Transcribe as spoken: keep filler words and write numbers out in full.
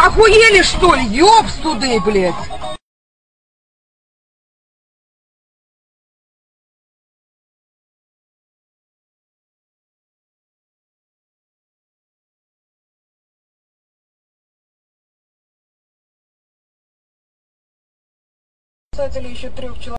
охуели, что ли? Ёбс туды, блядь! Или еще трех человек.